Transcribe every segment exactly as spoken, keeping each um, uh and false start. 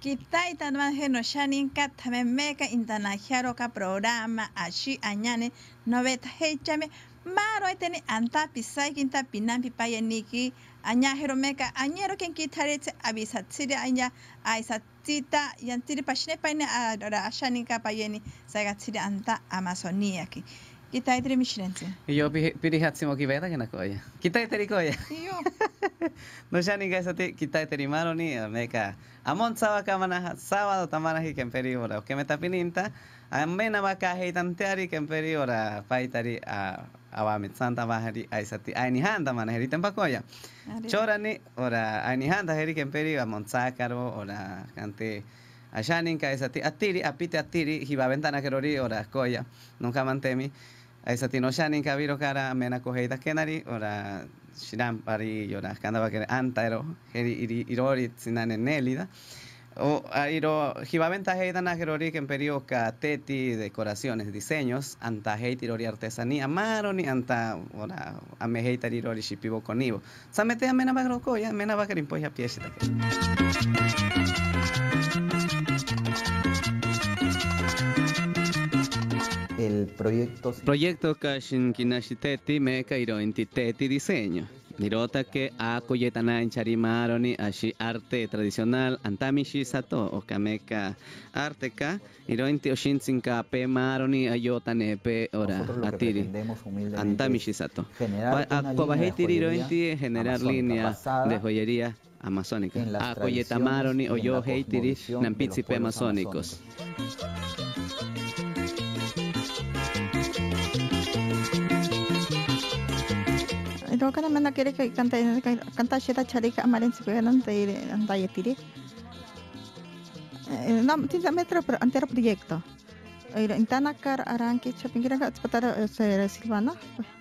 Kita itaman heno shaninka tamemeka intanajaro ka programa ashi añane noveta hechame maro eteni anta pisai kinta pinampi payaniki añajero meka añero ken kitarete abisatsiri aña aisatita yantiri pashne paine ara shaninka payeni sagatsiri anta Amazonia ki kita itri mishrense yo pirihatsimo kiveta kena koya kita itri koya yo no shaninka esati kita itri maro ni meka amon sawa kamana sábado tamana hi kemperi ora que me tapininta amena baka heitanteari kemperi ora paitari a awamit santa bahari aisati aini handa mana heri tempakoya chorani ora aini handa heri kemperi amon sakaro ora kante ashanin kaisati atiri apite atiri hiba ventana kerori ora koya nunca mantemi aisati no shanin kabiro kara amena koheita kenari ora shiram pari ora kanda bakere antaero heri iri irori sinane nelida o airo hibaventa heita na gerori que imperio ka teti decoraciones diseños anta heiti rori artesanía maroni anta ora ame heita rori shipivo conivo samete amena bagro koya amena bagro impoja piesita el proyecto proyecto kashin kinashiteti me kairo intiteti diseño Nirota que a koyetana en charimaroni ashi arte tradicional antamishi sato o kameka arteka irointi oshinsinka pe maroni ayota nepe ora atiri antamishi sato akobahitiri irointi generar línea de joyería amazónica a koyetamaroni o yo heitiri nampitsi pe amazónicos. Ito ka naman nakiri kay kanta kanta siya chari ka amarin si kanan tay antay tiri. Nam tinta metro pro antero proyecto. Iro intana kar arranque chapingira ka patara sa Silvana.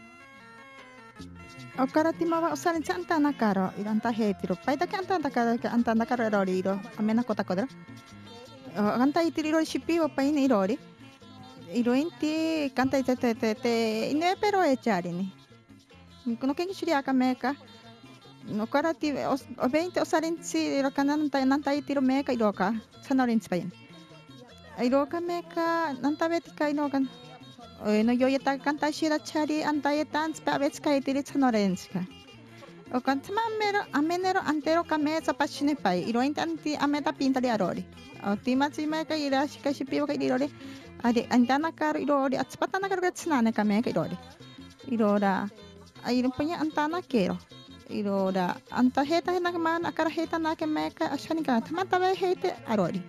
O kara timawa usarin sa antana karo iranta hetiro. Paita ka antana karo ka antana karo erori iro amena kota kodra. Kanta itiri iro shipi o pain irori. Iro inti kanta ite te te te ine pero e chari ni. No que quisiera que meca no cara ti o veinte o sarinci lo canan ta nanta tiro meca iroka sanorin spain iroka meca nanta betka inokan no yo yeta canta shira chari anta yetan spa betska itiri sanorenska o kantma mero amenero antero kamesa pachine pai iro intanti ameta pinta de arori o timachi meca ira shika shipio ka irori ade antana kar irori atspatana kar getsnane ka meca irori irora ay punya antana kero iro da anta heta na man akara heta na ke meka ashani ka tama tabe hete arori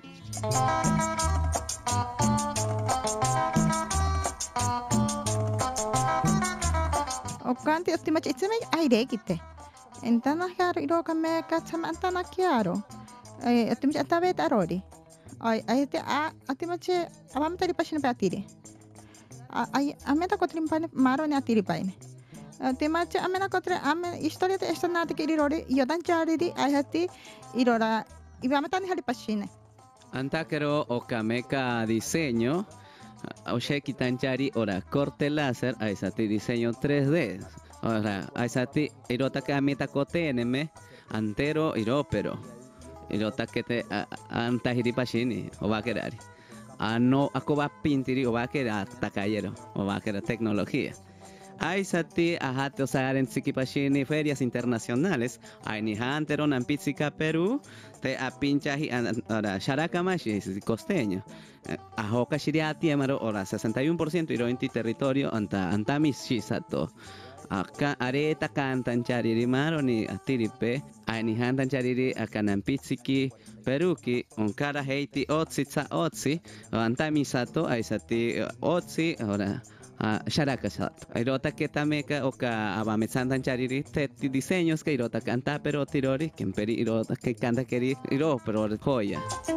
o kanti ostima itseme aire kite entana karo iro ka meka tama antana kiaro ay ostima tabe arori ay ay te a ostima che avam tari pashin patiri ay ameta kotrim maro ne atiri paine Timache amena kotre ame historia de esta nata que irori yodan charidi ayati irora ibamatani hali pashine Antakero o kameka diseño o shekitanchari ora corte láser aisati diseño tres D ora aisati irota kameta koteneme antero iropero irota kete antahiri pashini o va a quedar ano akoba pintiri o va a quedar takayero o va a quedar tecnología Aisati ajate usar en Sikipashini ferias internacionales. Aini hantero nampitsika Perú te apinchahi ora sharakamashi costeño. Ahoka shiriati amaro ora sesenta y uno por ciento irointi territorio anta antamis shisato. Aka areta kantan chariri maro ni atiripe aini hantan chariri akanampitsiki Peruki onkara heiti otsi tsa otsi antamisato aisati otsi ora Sharakasat. Irota que tameka oka abametsantan chariri teti diseños que irota canta pero tirori que peri irota que canta keri iro pero joya.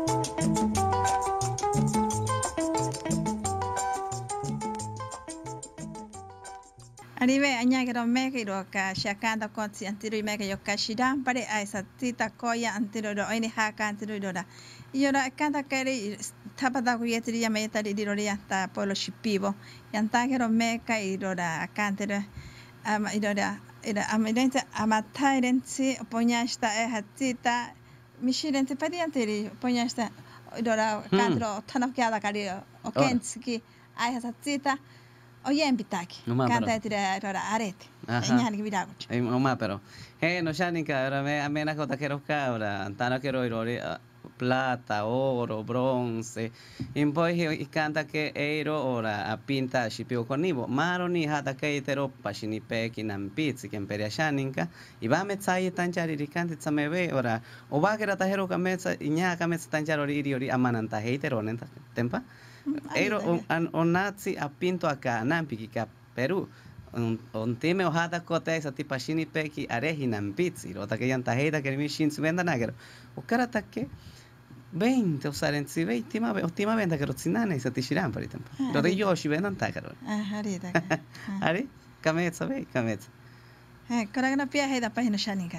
Aribe añagro mega iroka shakanda konsi antiro mega yokashida pare aisatita koya antiro ro ini haka antiro ro Yora kanta keri tapada kuyetri ya meta di rori anta polo shipivo yanta kero meka irora kantero ama irora ira ama idente ama tairensi ponya sta e hatita Mishiren te padianteri poñasta dora Hmm. kandro tanapkiada kari o kenski ai hasatsita o yempitaki. No mä Kanta paro. etire dora arete. Ajá. Ñani vidagut. Ei oma pero. He no shaninka ahora me amena kota quiero cabra, antana quiero ir plata, oro, bronce. Impoi y canta que eiro ora a pinta shipio conibo. Maro ni hata que itero pashini peki nam pizzi que imperia shaninka. Y va me tsai tanchari rikanti tsamebe ora. O va que rata hero kametsa inya kametsa tanchari ori iri ori amananta heitero nenta tempa. Eiro on on nazi a pinto acá nampi ka Peru. Un, un time o hata kote sa tipa shini peki arehi nam pizzi. Rota que yanta heita que mi shin venda nagero. O cara takke veinte osarensi veittima ottima venda che rozzinane sa tishiran per tempo. Lo de yoshi vendan takaro. Ah, arita. Ari kametsa ve kametsa. Eh, koragna pia heida pahino shaninka.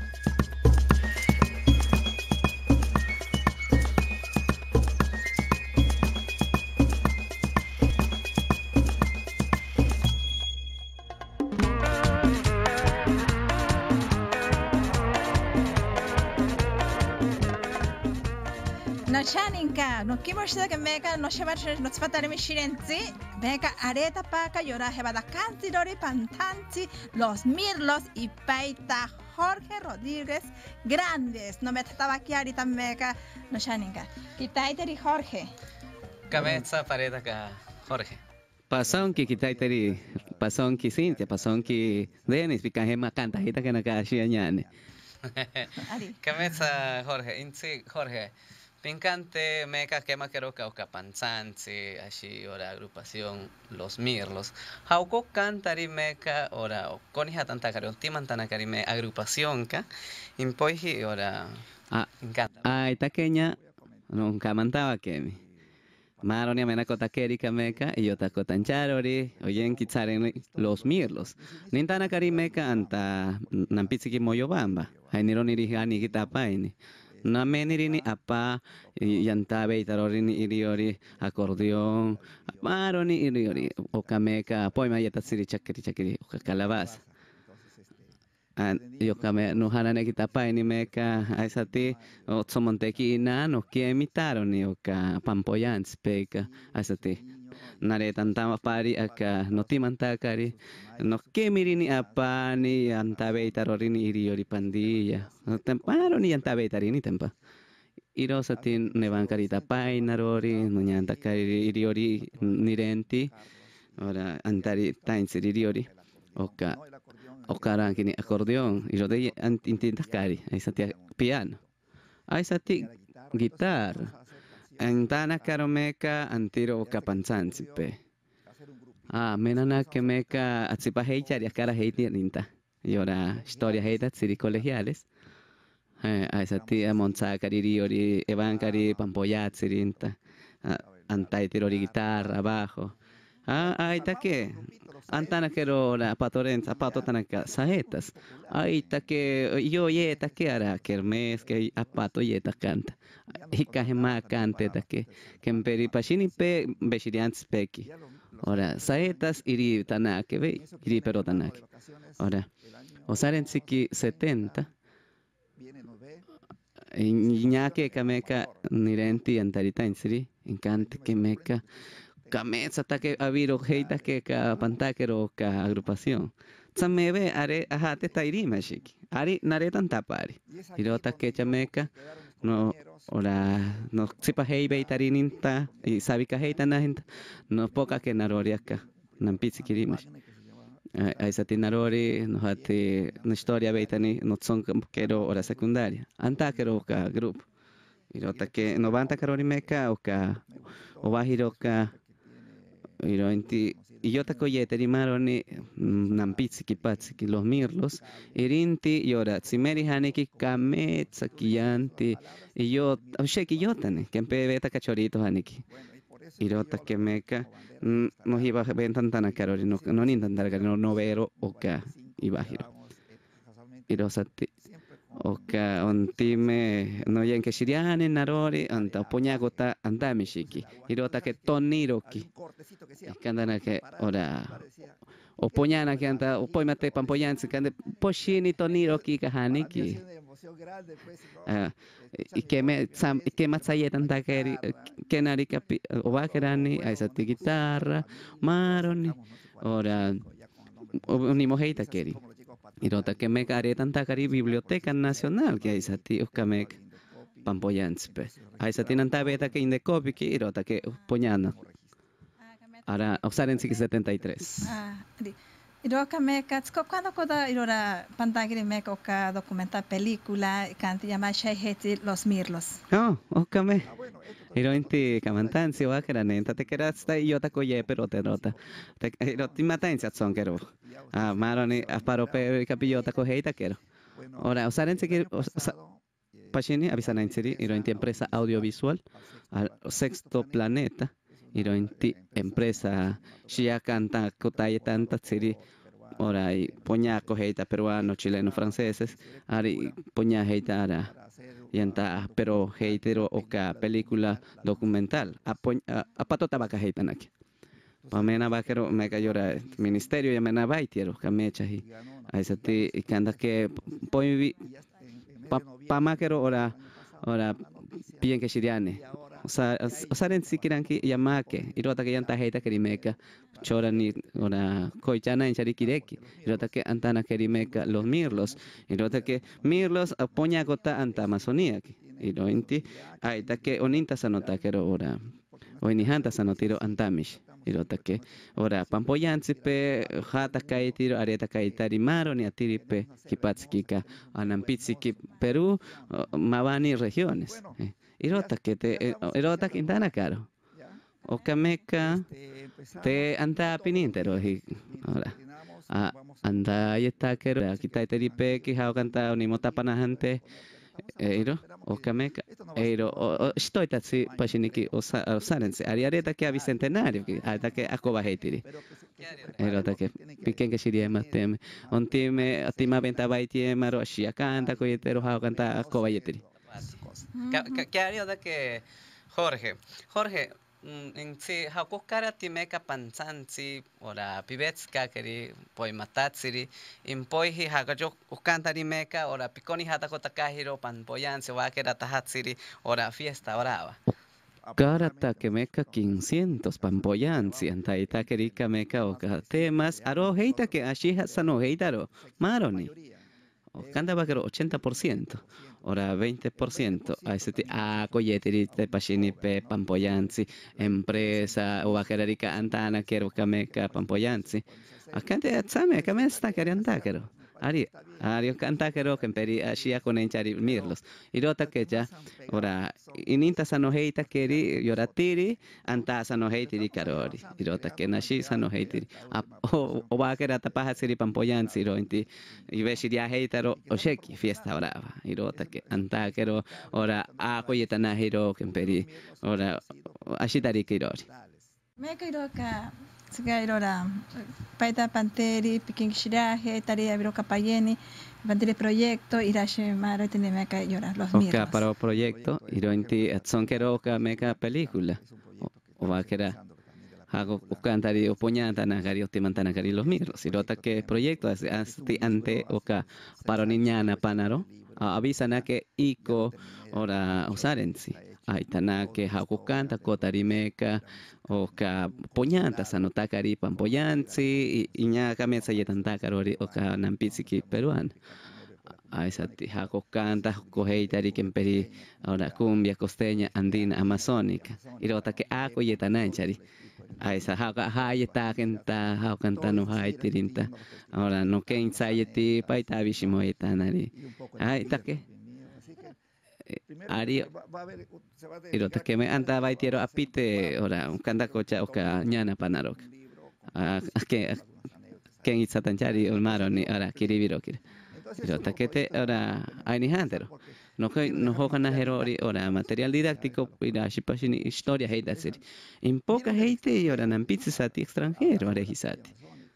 No shaninka, no kimoshida que meka no shemash no tspatare mi shirenzi, meka areta paka yora hebada kanti dori pantanti, los mirlos y paita Jorge Rodríguez Grandes. No me trataba aquí ahorita meka no shaninka. Kitaiteri Jorge. Kametsa pareta ka Jorge. Pasaron que kitaiteri, pasaron que Cintia, pasaron que Denis, pikahema canta hita que nakashi anyane. Ari. Kametsa Jorge, insi Jorge. Pincante, meca, quema, quiero cauca panzanzi, así, ora, agrupación, los mirlos. Hauco cantari meca, ora, con hija tanta caro, timantana carime, agrupación, ca, impoiji, ora, ah, encanta. Ay, taqueña, nunca mantaba que mi. Maroni amena kota kerika meca, y yo taco tancharori, oyen kitzaren los mirlos. Nintana carimeca anta, nampiziki moyobamba, hainiro nirihani gitapaini. Na menirini apa yantabe itarorini iriori acordeón maroni iriori okameka poima yatatsiri chakiri chakiri calabaza an yokame no hanane kitapa ni meka aisati otsomonteki ina no kiemitaro oka pampoyans peka aisati nare tantama pari aka no timantakari no kemirini apa ni antabe itarorini iriori pandilla no temparo ni antabe itarini tempa iro satin nevankarita painarori no nyantakari iriori nirenti ora antari tainsiri iriori oka okaran kini acordeón iro de intintakari aisati piano aisati guitarra Antana caro meca antiro capanzanzipe. Ah, menana que meca atzipa heita y cara heiti rinta. Y ahora historia heita tsiri colegiales. Eh, a esa tía monza cariri ori evancari pampoyat rinta. Antai tirori guitarra abajo. Ah, ahí está que antana quiero la patorenza pato tanaka saetas. Ahí está que yo yeta que ara kermes que apato yeta canta. Hikaje ma cante ta que que emperi pashini pe beshirians peki. Ora saetas iri tanake ve iri pero tanake. Ora osaren siki setenta. Iñake kameka nirenti antarita insiri encante que meca Kameza take aviro heita que ka pantakero ka agrupación. Tsamebe are ajate tairima shiki. Ari naretan tapari. Irota que chameca no ora no sipa hei beitarininta y sabika heita nahinta no poca que naroriaka nampitsi kirima. Aisa tinarori no hati no historia beitani no son kero ora secundaria. Antakero ka grupo. Irota que no banta karori meca o ka o bahiro ka Iro inti yo ta koyete rimaroni nampitsi kipatsi ki los mirlos irinti yora tsimeri haneki kametsa kiyanti y yo sheki yotane que empe beta cachorito haneki iro ta que meca no iba ventan tan carori no no intentar no no vero oka iba giro iro sati oka ontime no yen que shiriane narori anta poñagota andami shiki iro ta que toniroki Candana que ora o poñana que anda o poi mate pampoyansi cande poshini toniro ki kahaniki Ah, y que me sam y que más allá tanta que que nari capi o va que rani a esa guitarra maroni ora ni mojita keri y rota que me care tanta cari biblioteca nacional que esa tío que me pampoyanspe a esa tienen tabeta que inde copy que rota que poñana ahora usar en setenta y tres. Ah, di. Iroka meka, tsko cuando koda irora pantagiri meka oka documental película canti llama Sheheti Los Mirlos. Oh, okame. Iro inti kamantansi wa kera nenta te kera sta yo ta koye pero te rota. Te iro ti matansi atson kero. Ah, maroni aparo pe kapillo ta koheita kero. Ora usar en seguir pashini avisana en serie iro inti empresa audiovisual al sexto planeta. Iro inti empresa shia canta kotaye tanta serie ora y poña cogeita peruano, chileno, franceses, ari poña heita ara yanta pero heitero oka película documental a pato tabaca heitan aquí. Pamena bakero me cayora ministerio ya mena baitiero kamecha hi. Aisa ti kanda que poi pa makero ora ora bien que shiriane. O sea, o sea, en siquiera que llamake, y rota que yanta heita kerimeka, chora ni ora koichana en charikireki, y rota que antana kerimeka los mirlos, y rota que mirlos apoña gota anta Amazonía, y lo inti, aita que oninta sanota kero ora, o inihanta sanotiro antamish. Y rota que ora pampoyansi pe jata kaitiro areta kaitari maro ni atiri pe kipatzkika anampitsi ki Perú mabani regiones. Eh. Irota que te irota quintana caro o cameca te anda pinintero y ahora anda y está que aquí está teripe que ha cantado ni mota panajante ero o cameca ero o estoy tatsi pashiniki o sarense ariareta que a bicentenario que hasta que acoba hetiri erota que piquen que siria más teme on time atima venta baiti maro shia canta coyetero ha canta acoba hetiri. ¿Qué haría de que Jorge? Jorge, en si hakukara timeka pansansi ora pibetska keri poi matatsiri in poi hi hagajo ukantari meka ora pikoni hata kota kahiro pan poyanse wa kera tahatsiri ora fiesta orava. Karata que meca quinientos pampoyansi antaita kerika meka oka temas aro heita que ashiha sano heitaro maroni. Canta va que ochenta por ciento, ora veinte por ciento, a ese a coyetiri te pashini pe pampoyansi, empresa o a rica antana quiero cameca pampoyansi. A cante atzame, a came está cariantáquero. Ari, Ario canta que peri ashia con enchari mirlos. Irota que ya, ora, ininta sanoheita keri, yoratiri, anta sanoheitiri karori. Irota que nashi sanoheitiri. O va que era tapaja siri pampoyansi, ro inti, y veshiria heitaro, o sheki, fiesta brava. Irota que anta kero, ora, a coyetana hiro, que peri, ora, ashitari kirori. Me quiero que Siga irora paita panteri pikin shiraje tarea biro kapayeni panteri proyecto irashe maro tiene meca llora los mirlos. Oka para o proyecto iro inti atson kero oka meca película. O va kera hago ukantari opoñanta na gari otimantana gari los mirlos. Irota que proyecto asti ante oka para niñana panaro avisana que iko ora usarensi. Aitana que hakukanta kotarimeka o ka poñanta sanota kari pampoyansi y ña kamesa yetanta karori o ka nampitsiki peruano. A esa ti hakukanta koheitari kemperi ahora cumbia costeña andina amazónica. Irota que ako yetananchari. A esa haka hayeta kenta hakanta no haitirinta. Ahora no que insayeti paita bishimo yetanari. Ay take Ari irota que me anda baitiero apite ora un kanda cocha oka ñana panarok a que que itsatanchari ulmaro ni ora kiribiro kir irota que te ora aini hantero no que no hokan herori ora material didáctico ira shipashini historia heita siri in poca heite y ora nan pizzati extranjero arehisati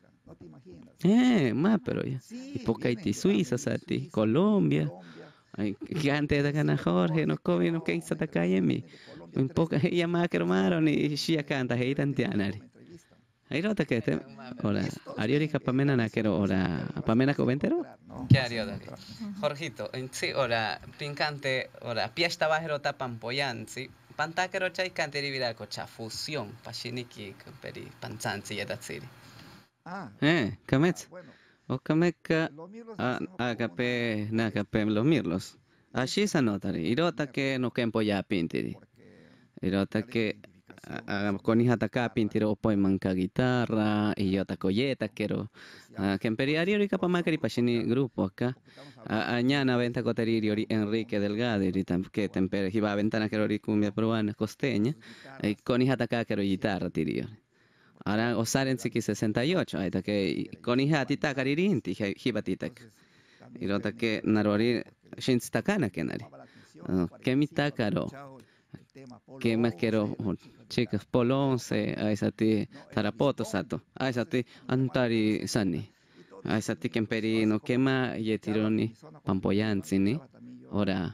eh ma pero ya y poca iti Suiza sati Colombia. Que antes de ganar Jorge, no come, no que está calle mi. Un poco ella más que hermano ni shia canta hey tantianari. Irota que te, ora, ariori kapamena na kero ora, pamena ko ventero? ¿Qué haría de aquí? Jorgito, en sí, ora, pincante, ora, piesta bajero tapan poyanzi, pantakero chay canteri viraco cha fusión, pashiniki, peri, panzanzi y etatsiri. Eh, kamets. O kameka, agape, na kape los mirlos. Así se notari. Irota que no kempo ya pintiri. Irota que con hija taka pintiro poi manca guitarra y yo takoyeta quiero que emperiari ori capa macari pashini grupo acá añana venta coteriri ori Enrique Delgado y que tempere hiba ventana quiero ori cumbia peruana costeña y con hija taka quiero guitarra tirio ahora osaren siki sesenta y ocho ahí que con hija tita caririnti hiba titak y lo que narori shin takana kenari que mi takaro que más quiero chicas polonce a esa ti tarapoto sato a esa ti antari sani a esa ti kemperino quema yetironi pampoyanzi ni ora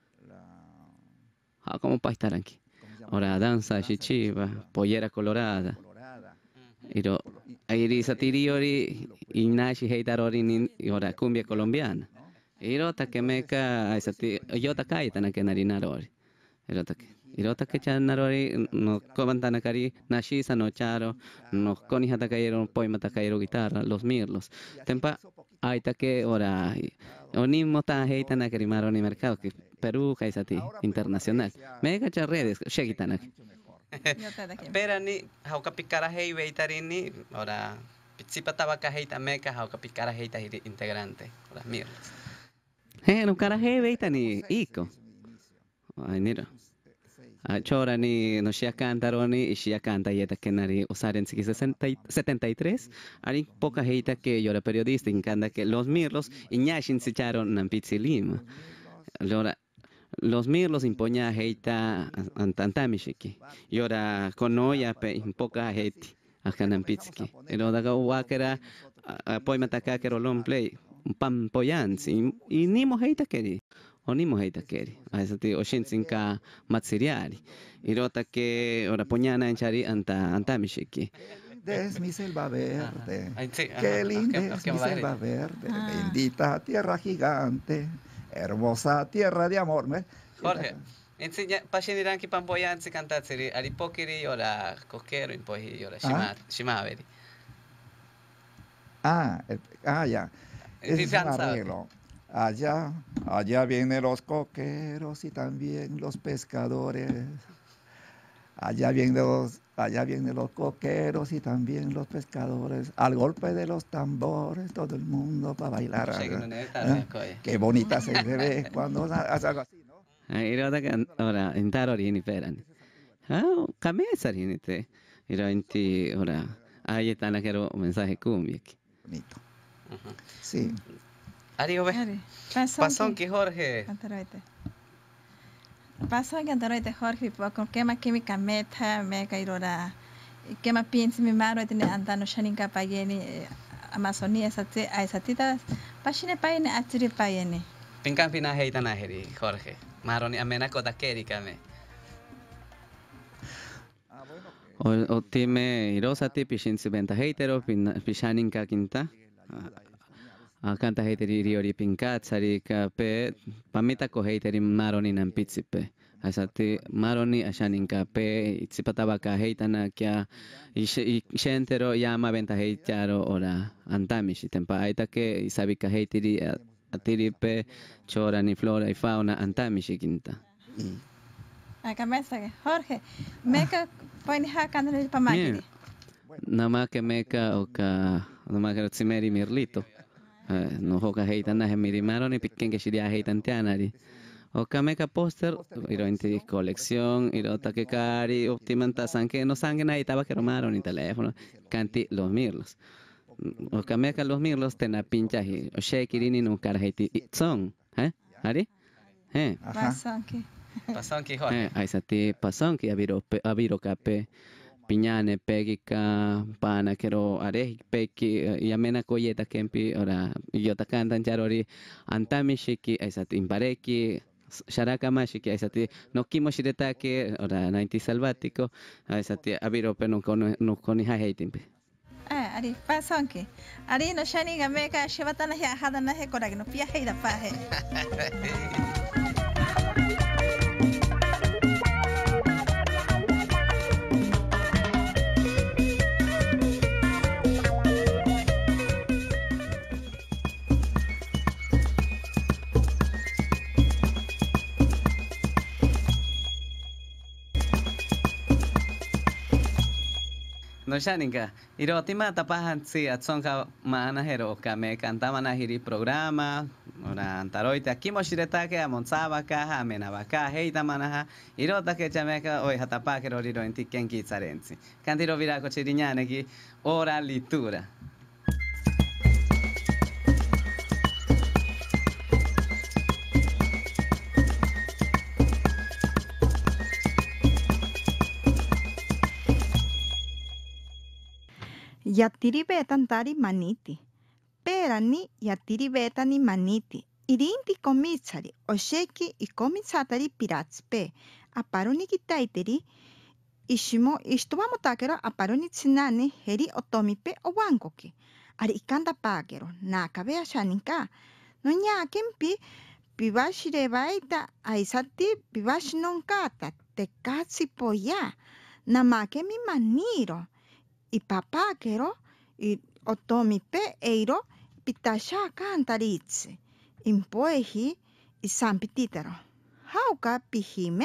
ah como para estar aquí ora danza chichiva pollera colorada iro airi satiriori inashi heitarori ni ora cumbia colombiana iro takemeka a esa ti yo takaita na kenarinarori iro tak Irota que chanarori no comantana cari nashisa no charo no conija takayero poima takayero guitarra los mirlos tempa aita que ora onimo ta heita na carimaro ni mercado que Perú kaisati internacional mega redes shegitana Pero ni hauka picara hei veitarini ora pizzipa tabaka heita meka hauka picara heita integrante ora mirlos he no cara he veitani iko ay mira Chora ni no shia cantaroni y shia canta yeta que nari usaren siki setenta y tres ari poca heita que yo era periodista encanta que los mirlos iñashin se echaron en Pizzilima Lora los mirlos impoña heita antantamishiki y ahora conoya pe poca heiti acá en Pizziki pero daga wakera apoy mataka que rolon play pam poyansi y ni mo heita que Onimo heita keri. Asa ti oshinsinka matsiriari. Irota que ora poñana en chari anta antamishiki. Es mi selva verde. Ay, sí, Qué ajá, linda ok, es ok, mi vale. selva verde. Ah. Bendita tierra gigante. Hermosa tierra de amor. ¿Me- Jorge, enseña pasiniranki pampoyansi cantatsiri aripokiri ora coquero impoji ora shima shimaveri. Ah, el- ah, ya. Ese es un Fianza. arreglo. Allá, allá vienen los coqueros y también los pescadores. Allá vienen los, allá vienen los coqueros y también los pescadores. Al golpe de los tambores, todo el mundo va a bailar. Shegi no ¿Ah? neta koy. Qué bonita se ve cuando hace algo así, ¿no? Irota que ora intarori ni peran. Ah, kamesari ni te. Iro inti ora ayetana kero mensaje cumbia. Bonito. Sí. Ari obe. Ari, pasó Pasón que que Jorge. Cantaroite. Pasó que Cantaroite Jorge, con quema química meta, mega irora. Quema piensa mi maro tiene andando shaninka payeni Amazonía sate a esatitas. Pashine payene atiri payene. Pinkan pina heita na heri Jorge. Maroni amena kota keri kame. O, o time irosa ti pishin si venta heitero pishanin ka kinta. A canta heiteri riori pinkat sari ka pe pamita ko heiteri maroni nan pitsipe. Asati maroni ashanin ka pe itsipataba ka heitana kya ishentero yama venta heitaro ora antamishi tempa aita que isabi ka heiteri atiri pe chora ni flora y fauna antamishi kinta. Y Acá me sabe Jorge, mega pone ha cantaroite pa magiri. Nama que meca o ka nama que tsimeri mirlito. Eh, no hoka heitan na hemiri maroni pikken que shiria heitan tianari. O ka meca poster iro inti colección iro take cari optimanta sanke no sangue na itaba que maroni teléfono canti los mirlos. O ka meca los mirlos tena pincha hi o shekirini no cara heiti son, eh? Ari? Eh. ajá. Pasó que Pasón que Jorge. Eh, aisati pason que abiro pe- abiro kape piñane pegika pana kero are peki yamena koyeta kempi ora yota kantan charori antami shiki aisati impareki sharaka mashiki aisati no kimo shireta que ora ninety salvático aisati abiro pe no kono no koni ha heitimpe Ari pasonke. Ari no shani ga meka shivatana ya hada na he korag no pia he da pa he. No shaninka, iro tima tapahan si atsonka maana hero kame kantama na hiri programa, ora antaroita kimo shireta ke amonsaba ka amena baka heita manaha, iro take chameka oi hatapa ke roriro enti kenki tsarensi. Kantiro virako chirinyane ki ora litura. Yatiri betan tari maniti. Perani yatiri betani maniti. Irinti komitsari. Osheki i komitsatari piratspe. Aparoni kitaiteri. Ishimo istobamo takero aparoni tsinane heri otomipe owankoki. Ari ikanda pakero. Nakabe ashaninka. No nyakempi pibashirebaita aisati pibashinonkata. Tekatsi poya. Namakemi maniro. I papá kero i otomipe eiro pitasha kantaritse impoehi i sampititero hauka pihime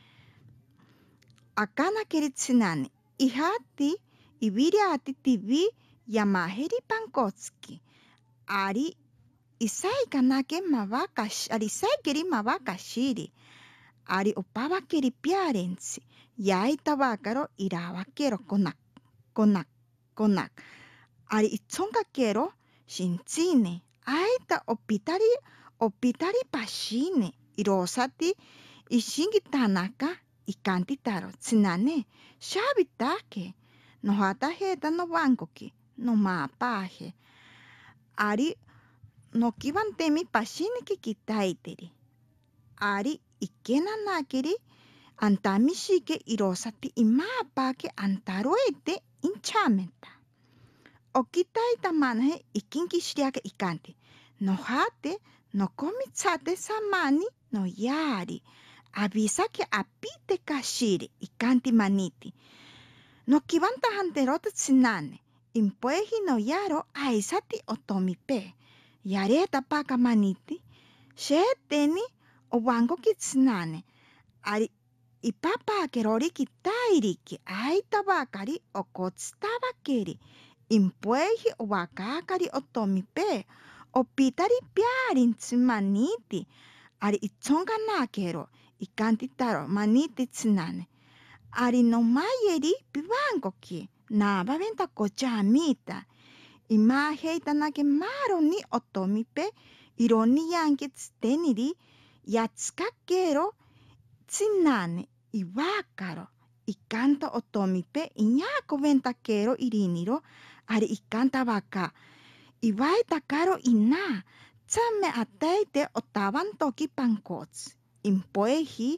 akana keritsinane ihati ibiriati tivi yamaheri pankotski ari isai kanake mabakashi ari isai keri mabakashiri ari opaba keri piarensi yaita bakaro irabakero konak konak konak ari itzonga kero shintsine aita opitari opitari pashine irosati ishingi tanaka ikanti taro tsinane shabitake no hata heta no bankoki no mapaje ari no kibantemi pashine ki kitaiteri ari ikena nakeri antamishike irosati imapake antaroete inchamenta. Okitaita manahe ikinki shiriake ikanti. No hate, no komitsate samani, no yari. Avisa que apite kashiri ikanti maniti. No kibanta hanterote tsinane. Impuehi no yaro aisati otomipe. Yareta paka maniti. Sheteni owango kitsinane. Ari ipapa kerori kitairiki aita bakari okotsitaba keri impuehi wakakari otomipe opitari piarintsi maniti ari itzonga nakero ikantitaro maniti tsinane ari no mayeri pibankoki naba venta kochamita imaheita nake maroni otomipe ironi yanke tsteniri yatskakero tsinane ibakaro ikanta otomipe iñako ventakero iriniro ari ikanta baka ibaita karo ina tsame ateite otaban toki pankots impoehi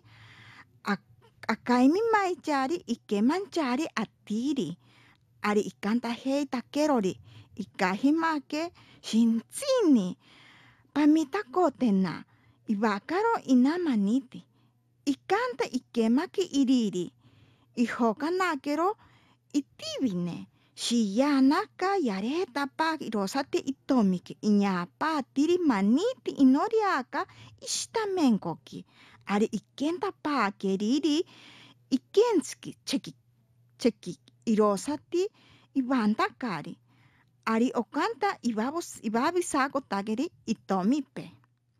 akaimi maichari ikemanchari atiri ari ikanta heita kerori ikahimake shintsini pamita kotena ibakaro ina maniti ikanta ikemaki iriri ihoka nakero itibine shiyanaka yareta pa irosate itomiki iñapa tiri maniti inoriaka istamenkoki ari ikenta pa keriri ikenski cheki cheki irosati ibantakari ari okanta ibabos ibabisako tageri itomipe.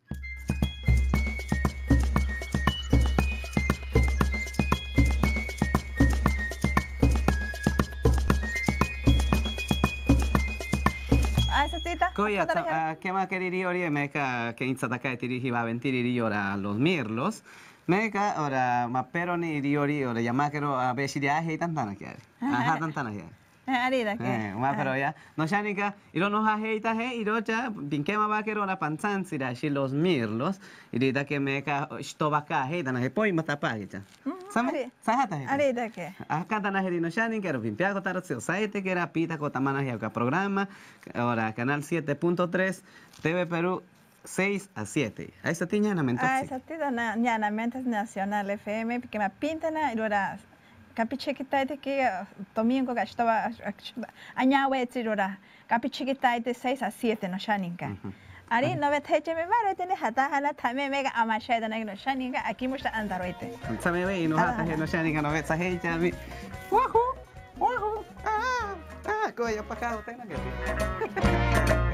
Koya, ¿qué más quería ori meka que insadaka tiri va ventiri ora los mirlos. Meka ora mapero ni riori ora yamakero a beshiria he tantana que. Ajá tantana que. Ari da que. Eh, ma pero ya. No shanika, iro no ha heita he iro cha pinkema bakero la panzan sira shi los mirlos. Irida que meka stobaka he tana he poi matapa he. Sama, Ari. sahata. Ari da que. Acá tan ajerino shanin que rompimpiago kotaro tsio saite que era pita kotamana hiauka programa. Ahora canal siete punto tres T V Perú seis a siete. Ahí está tiña na Ah, mentoxi. esa tida na ñana Mentes Nacional F M porque me pinta na irora capichiquitaite que domingo que estaba añahuetsi irora capichiquitaite seis a siete no shaninka. Ari no vet heche me maro tiene hata hala tame mega amasheda na no shaninka aquí musta andaroite. Same ve no hata he no shanin que no ve sahe chami. Wahoo. Wahoo. Ah. Ah, coya pa acá, tengo que.